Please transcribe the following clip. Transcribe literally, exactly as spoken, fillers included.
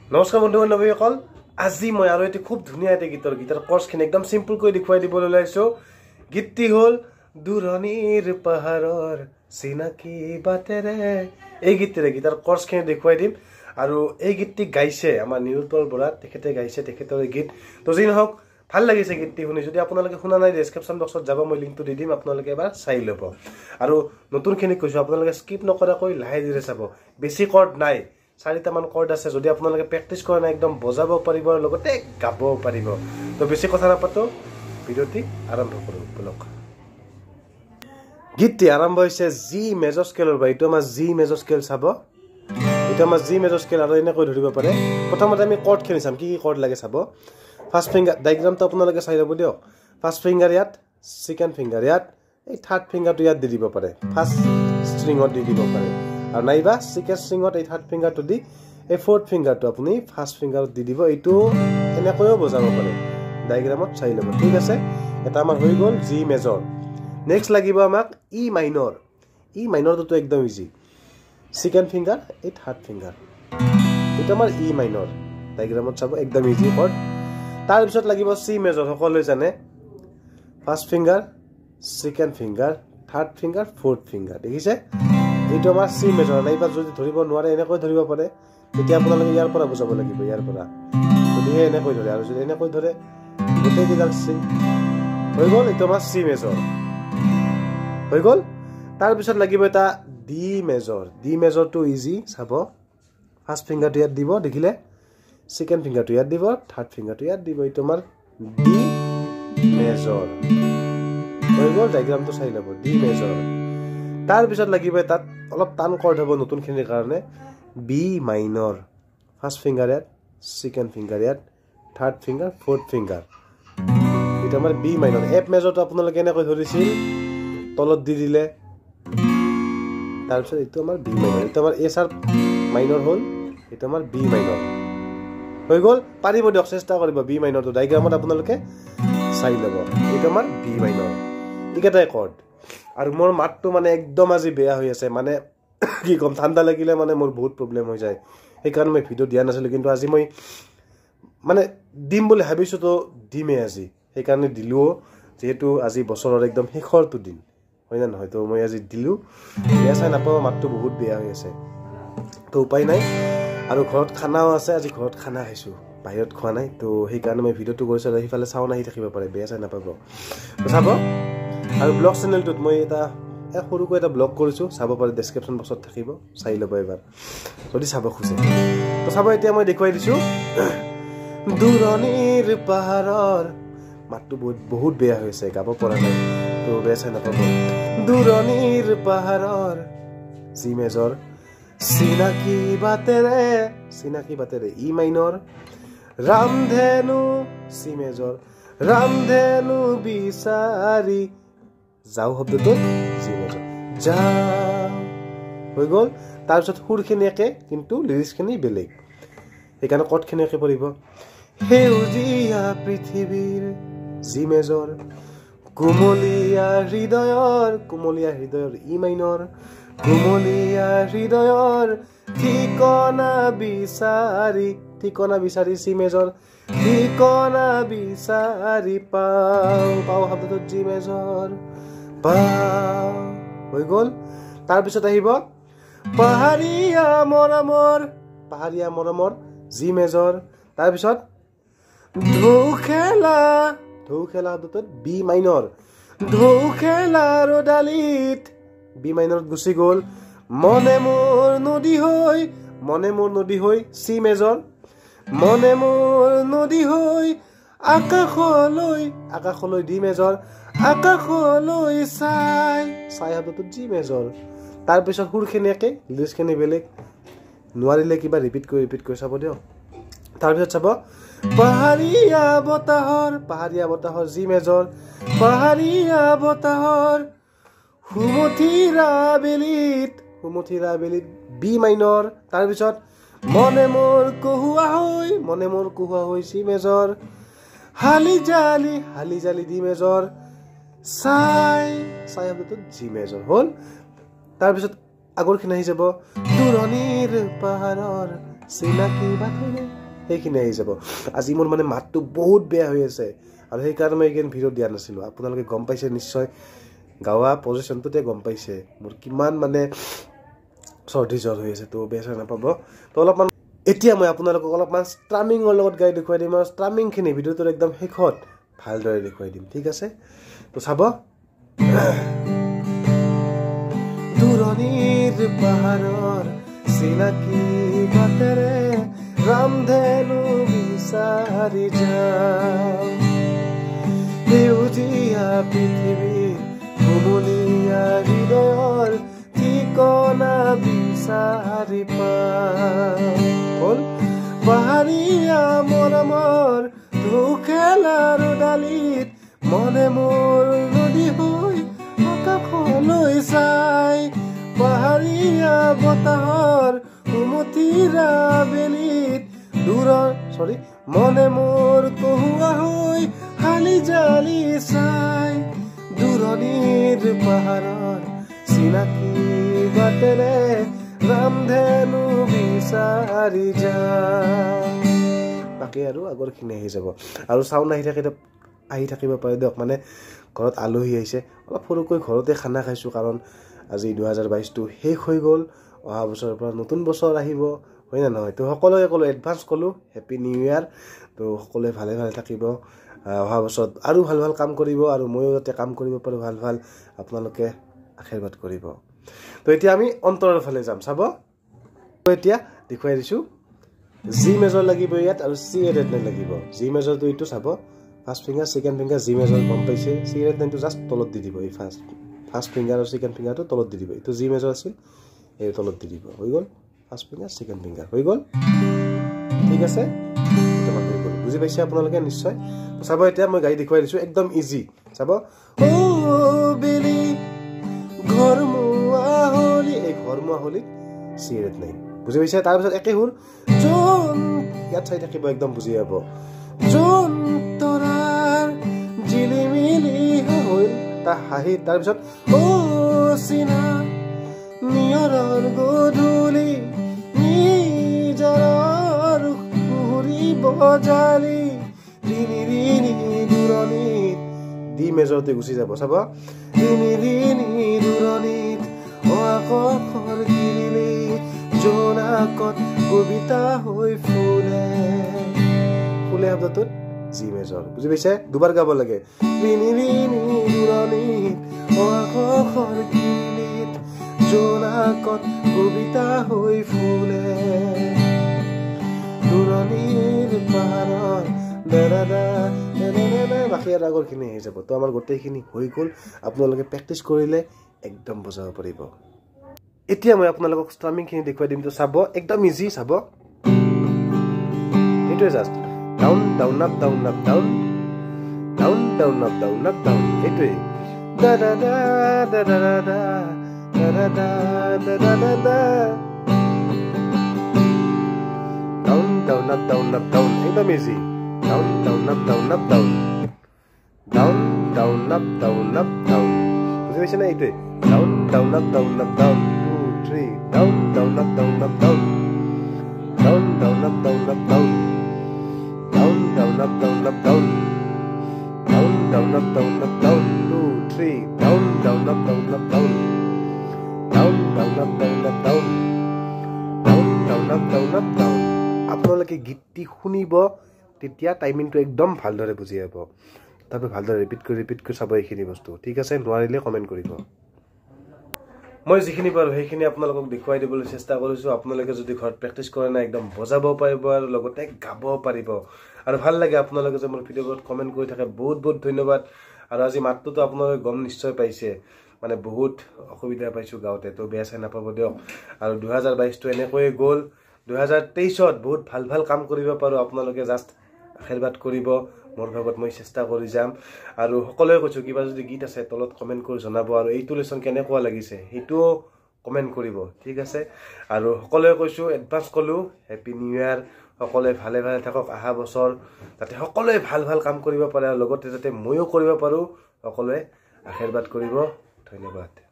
নমস্কাৰ বন্ধু বান্ধৱীসকল আজি মই আৰু এটি খুব ধুনীয়া এটা গীতৰ গীতৰ কোৰ্সখিনি একদম সিম্পল কৈ দেখুৱাই দিবলৈ ওলাইছো গীতটি হল দূৰণিৰ পাহাৰৰ চিনাকি বাটেৰে এই গীতৰে গীতৰ কোৰ্সখিনি দেখুৱাই দিম আৰু এই গীতটি গাইছে আমাৰ নিৰুতল বৰা তেখেতে গাইছে তেখেতৰ গীত তো যি নহওক ভাল লাগিছে গীতটি শুনি যদি আপোনালোকে শুনা নাই ডেসক্ৰিপচন বক্সত যাব মই লিংকটো দি দিম আপোনালোকে এবাৰ চাই ল'ব আৰু নতুনখিনি কৈছো আপোনালোকে স্কিপ নকৰাকৈ লাহে ধীৰে চাব বেছি কৰ্ড নাই চাৰিটা মান কৰ্ড আছে যদি আপোনালোকে প্ৰেক্টিস কৰা নাই একদম বজাব পাৰিব আৰু লগতে গাব পাৰিব তো বেছি কথা নাপাতো ভিডিওটি আৰম্ভ কৰো বলক গীতটি আৰম্ভ হৈছে জি মেজৰ স্কেলৰ বা এইটো আমাৰ জি মেজৰ স্কেল চাব এটা আমাৰ জি মেজৰ স্কেল আৰু এনে কৈ ধৰিব পাৰে প্ৰথমতে আমি কৰ্ড খেলি চাম কি কি কৰ্ড লাগে চাব ফাৰ্স্ট ফিংগাৰ ডায়াগ্ৰামটো আপোনালোকে চাই ল'ব দিয়ক ফাৰ্স্ট ফিংগাৰ ইয়াত সেকেন্ড ফিংগাৰ ইয়াত এই থাৰ্ড ফিংগাৰটো ইয়াত দি দিব পাৰে ফাৰ্স্ট ষ্ট্ৰিঙত দি দিব পাৰে আৰু নাইবা সেকেন্ড ষ্ট্ৰিঙত এই থাৰ্ড ফিংগাৰটো দি এই ফৰ্থ ফিংগাৰটো আপুনি ফাৰ্স্ট ফিংগাৰত দি দিব এইটো এনেকৈও বজাব পাৰে ডায়াগ্ৰামত চাই ল'ব ঠিক আছে এটা আমাৰ হৈ গ'ল জি মেজৰ নেক্সট লাগিব আমাক ই মাইনৰ ই মাইনৰটো একদম ইজি সেকেন্ড ফিংগাৰ এই থাৰ্ড ফিংগাৰ এটা আমাৰ ই মাইনৰ ডায়াগ্ৰামত চাব একদম ইজি কৰ্ড তাৰ পিছত লাগিব সি মেজৰ সকলোৱে জানে first finger second finger third finger fourth finger দেখিছে এইটো আমাৰ সি মেজৰ নাইবা যদি ধৰিব নোৱাৰে এনেকৈ ধৰিব পাৰে তেতিয়া আপোনালোকে ইয়াৰ পৰা বুজাব লাগিব ইয়াৰ পৰা যদি এনেকৈ ধৰে আৰু যদি এনেকৈ ধৰে গোটেই কিডাল সি হৈ গ'ল এইটো আমাৰ সি মেজৰ হৈ গ'ল তাৰ পিছত লাগিব এটা ডি মেজৰ ডি মেজৰটো ইজি চাব ফাৰ্স্ট ফিংগাৰটো ইয়াত দিব দেখিলে সেকেন্ড ফিংগাৰটো ইয়াত দিব থাৰ্ড ফিংগাৰটো ইয়াত দিব এইটো আমাৰ ডি মেজৰ হৈ গ'ল ডায়াগ্ৰামটো চাই ল'ব ডি মেজৰ তাৰ পিছত লাগিব তাত অলপ টান কৰ্ড হ'ব নতুনখিনিৰ কাৰণে বি মাইনৰ ফাৰ্স্ট ফিংগাৰ ইয়াত সেকেন্ড ফিংগাৰ ইয়াত থাৰ্ড ফিংগাৰ ফৰ্থ ফিংগাৰ এটা আমাৰ বি মাইনৰ এফ মেজৰটো আপোনালোকে এনেকৈ ধৰিছিল তলত দি দিলে তাৰ পিছত এইটো আমাৰ বি মাইনৰ এইটো আমাৰ এ শাৰ্প মাইনৰ হ'ল এইটো আমাৰ বি মাইনৰ হৈ গ'ল পাৰিব দিয়ক চেষ্টা কৰিব বি মাইনৰটো ডায়াগ্ৰামত আপোনালোকে চাই ল'ব এইটো আমাৰ বি মাইনৰ এইকেইটাই কৰ্ড আৰু মোৰ মাতটো মানে একদম আজি বেয়া হৈ আছে মানে কি কম ঠাণ্ডা লাগিলে মানে মোৰ বহুত প্ৰব্লেম হৈ যায় সেইকাৰণে মই ভিডিও দিয়া নাছিলো কিন্তু আজি মই মানে দিম বুলি ভাবিছো তো দিমে আজি সেইকাৰণে দিলো যেহেতু আজি বছৰৰ একদম শেষৰটো দিন হয় না নহয় তো মই আজি দিলো বেয়া চাই নাপাওঁ মাতটো বহুত বেয়া হৈ আছে তো উপায় নাই আৰু ঘৰত খানাও আছে আজি ঘৰত খানা খাইছো বাহিৰত খোৱা নাই তো সেইকাৰণে মই ভিডিওটো কৰিছো আৰু সেইফালে চাউন আহি থাকিব পাৰে বেয়া চাই নাপাব তো চাব আৰু ব্লগ চেনেলটোত মই এটা সৰুকৈ এটা ব্লগ কৰিছো চাব পাৰে ডেসক্ৰিপচন বক্সত থাকিব চাই ল'ব এবাৰ যদি চাব খুজে তো চাব এতিয়া মই দেখুৱাই দিছো দূৰণিৰ পাহাৰৰ মাতটো বহুত বহুত বেয়া হৈছে গাব পৰা নাই তো বেয়া চাই নাপাব দূৰণিৰ পাহাৰৰ জি মেজৰ চিনাকি বাটেৰে চিনাকি বাটেৰে ই মাইনৰ ৰামধেনু সি মেজৰ ৰামধেনু বিচাৰি যাও শব্দটো জি মেজৰ যাও হৈ গ'ল তাৰপিছত সুৰখিনি একে কিন্তু লিৰিক্সখিনি বেলেগ সেইকাৰণে কৰ্ডখিনি একে পৰিব সেউজীয়া পৃথিৱীৰ জি মেজৰ কুমলীয়া হৃদয়ৰ কুমলীয়া হৃদয়ৰ ই মাইনৰ কুমলীয়া হৃদয়ৰ ঠিকনা বিচাৰি ঠিকনা বিচাৰি সি মেজৰ ঠিকনা বিচাৰি পাও পাও শব্দটো জি মেজৰ পাও হৈ গ'ল তাৰপিছত আহিব পাহাৰীয়া মৰমৰ পাহাৰীয়া মৰমৰ জি মেজৰ তাৰপিছত ঢৌ খেলা ঢৌ খেলা শব্দটোত বি মাইনৰ ঢৌ খেলা ৰদালিত বি মাইনৰত গুচি গ'ল মনে মোৰ নদী হৈ মনে মোৰ নদী হৈ সি মেজৰ মনে মোৰ নদী হৈ আকাশলৈ আকাশলৈ ডি মেজৰ আকাশলৈ চাই চাই শব্দটো জি মেজৰ তাৰপিছত সুৰখিনি একে লিৰিক্সখিনি বেলেগ নোৱাৰিলে কিবা ৰিপিট কৰি ৰিপিট কৰি চাব দিয়ক তাৰপিছত চাব পাহাৰীয়া বতাহৰ পাহাৰীয়া বতাহৰ জি মেজৰ পাহাৰীয়া বতাহৰ সুমথিৰা বেলিত সুমথিৰা বেলিত বি মাইনৰ তাৰপিছত মনে মোৰ কহুৱা হৈ মনে মোৰ কহুৱা হৈ সি মেজৰ হালি জালি হালি জালি ডি মেজৰ চাই চাই শব্দটো জি মেজৰ হ'ল তাৰপিছত আগৰখিনি আহি যাব দূৰণিৰ পাহাৰৰ চিনাকি বাটেৰে সেইখিনি আহি যাব আজি মোৰ মানে মাতটো বহুত বেয়া হৈ আছে আৰু সেইকাৰণে মই এইখিনি ভিডিঅ' দিয়া নাছিলোঁ আপোনালোকে গম পাইছে নিশ্চয় গাৱা পজিশ্যনটোতে গম পাইছে মোৰ কিমান মানে চৰ্দি জ্বৰ হৈ আছে তো বেয়া চেয়া নাপাব তো অলপমান এতিয়া মই আপোনালোকক অলপমান ষ্ট্ৰামিঙৰ লগত গাই দেখুৱাই দিম আৰু ষ্ট্ৰামিংখিনি ভিডিঅ'টোৰ একদম শেষত ভালদৰে দেখুৱাই দিম ঠিক আছে তো চাব দূৰণিৰ পাহাৰৰ চিনাকি বাটেৰে ৰামধেনু বিচাৰি যাওঁ সেউজীয়া পৃথিৱীৰ কোমলীয়া হৃদয়ৰ ঠিকনা বিচাৰি পাওঁ পাহাৰীয়া মৰমৰ ধুখেলাৰ ডালিত মনে মোৰ নদী হৈ আকাশলৈ চাই পাহাৰীয়া বতাহৰ উমতিৰা বেলিত দূৰৰ চৰি মনে মোৰ কহুৱা হৈ হালি জালি চাই দূৰণিৰ পাহাৰৰ চিনাকি বাটেৰে ৰামধেনু বিচাৰি যায় বাকী আৰু আগৰখিনি আহি যাব আৰু চাউণ্ড আহি থাকে আহি থাকিব পাৰে দিয়ক মানে ঘৰত আলহী আহিছে অলপ সৰুকৈ ঘৰতে খানা খাইছোঁ কাৰণ আজি দুহেজাৰ বাইছটো শেষ হৈ গ'ল অহা বছৰৰ পৰা নতুন বছৰ আহিব হয় না নহয় তো সকলোৱে ক'লোঁ এডভান্স ক'লোঁ হেপী নিউ ইয়াৰ তো সকলোৱে ভালে ভালে থাকিব অহা বছৰত আৰু ভাল ভাল কাম কৰিব আৰু ময়ো যাতে কাম কৰিব পাৰোঁ ভাল ভাল আপোনালোকে আশীৰ্বাদ কৰিব তো এতিয়া আমি অন্তৰৰ ফালে যাম চাব এতিয়া দেখুৱাই দিছোঁ জি মেজৰ লাগিব ইয়াত আৰু চি এডেড নাইন লাগিব জি মেজৰটো এইটো চাব first finger second finger G major গম পাইছে চি এডেড নাইনটো জাষ্ট তলত দি দিব এই ফাৰ্ষ্ট ফাৰ্ষ্ট ফিংগাৰ আৰু ছেকেণ্ড ফিংগাৰটো তলত দি দিব এইটো জি মেজৰ আছিল এই তলত দি দিব হৈ গ'ল ফাৰ্ষ্ট ফিংগাৰ ছেকেণ্ড ফিংগাৰ হৈ গ'ল ঠিক আছে তোমাক হৈ গ'ল বুজি পাইছে আপোনালোকে নিশ্চয় চাব এতিয়া মই গাড়ী দেখুৱাই দিছোঁ একদম ইজি চাব অ বেলি ঘৰমুৱা হলি এই ঘৰমুৱা হলিত চি এডেড নাইন বুজি পাইছে তাৰপিছত একে সুৰ যোন ইয়াত চাই থাকিব একদম বুজি পাব যোন তৰাৰ জিলিমিলি হ'ল তাৰ হাঁহি তাৰপিছত অ চিনা নিয়ৰৰ গধূলি নিজৰৰ কুহুৰি বজালি ৰিনি ৰিনি দূৰণিত দি মেজৰতে গুচি যাব চাব ৰিনি ৰিনি দূৰণিত অ আকাশৰ গিৰিলি জোনাকত কবিতা হৈ ফুলে ফুলে শব্দটোত জি মেজৰ বুজি পাইছে দুবাৰ গাব লাগে ৰিনি ৰিনি দূৰণিত অ আকাশৰ গিৰিলিত জোনাকত কবিতা হৈ ফুলে দূৰণিৰ পাহাৰৰ দাদা বাকী আৰু আগৰখিনি আহি যাব তো আমাৰ গোটেইখিনি হৈ গ'ল আপোনালোকে প্ৰেক্টিচ কৰিলে একদম বুজাব পাৰিব এতিয়া মই আপোনালোকক ষ্ট্ৰামিংখিনি দেখুৱাই দিম তো চাব একদম ইজি চাব এইটোৱে just down down up down up down down down up down up down এইটোৱে দা দা দা দা দা দা da da da da da da da down down up down up down ekdom easy down down up down up down down down up down up down বুঝি পাইছে না এইটোৱে down down up down up down two three down down up down up down down down up down up down down down up down up down down down up down up down two three down down up down up down down down up down up down down down up down up down আপোনালোকে গীতটি শুনিব তেতিয়া টাইমিংটো একদম ভালদৰে বুজি পাব তাৰপৰা ভালদৰে ৰিপিট কৰি ৰিপিট কৰি চাব এইখিনি বস্তু ঠিক আছে নোৱাৰিলে কমেণ্ট কৰিব মই যিখিনি পাৰোঁ সেইখিনি আপোনালোকক দেখুৱাই দিবলৈ চেষ্টা কৰিছোঁ আপোনালোকে যদি ঘৰত প্ৰেক্টিচ কৰে না একদম বজাব পাৰিব আৰু লগতে গাব পাৰিব আৰু ভাল লাগে আপোনালোকে যে মোৰ ভিডিঅ'বোৰত কমেণ্ট কৰি থাকে বহুত বহুত ধন্যবাদ আৰু আজি মাতটোতো আপোনালোকে গম নিশ্চয় পাইছে মানে বহুত অসুবিধা পাইছোঁ গাঁৱতে তো বেয়া চাই নাপাব দিয়ক আৰু দুহেজাৰ বাইছটো এনেকৈয়ে গ'ল দুহেজাৰ তেইছত বহুত ভাল ভাল কাম কৰিব পাৰোঁ আপোনালোকে জাষ্ট আশীৰ্বাদ কৰিব মোৰ ভাগত মই চেষ্টা কৰি যাম আৰু সকলোৱে কৈছোঁ কিবা যদি গীত আছে তলত কমেণ্ট কৰি জনাব আৰু এইটো লেচন কেনেকুৱা লাগিছে সেইটোও কমেণ্ট কৰিব ঠিক আছে আৰু সকলোৱে কৈছোঁ এডভান্স ক'লোঁ হেপী নিউ ইয়াৰ সকলোৱে ভালে ভালে থাকক অহা বছৰ যাতে সকলোৱে ভাল ভাল কাম কৰিব পাৰে আৰু লগতে যাতে ময়ো কৰিব পাৰোঁ সকলোৱে আশীৰ্বাদ কৰিব ধন্যবাদ।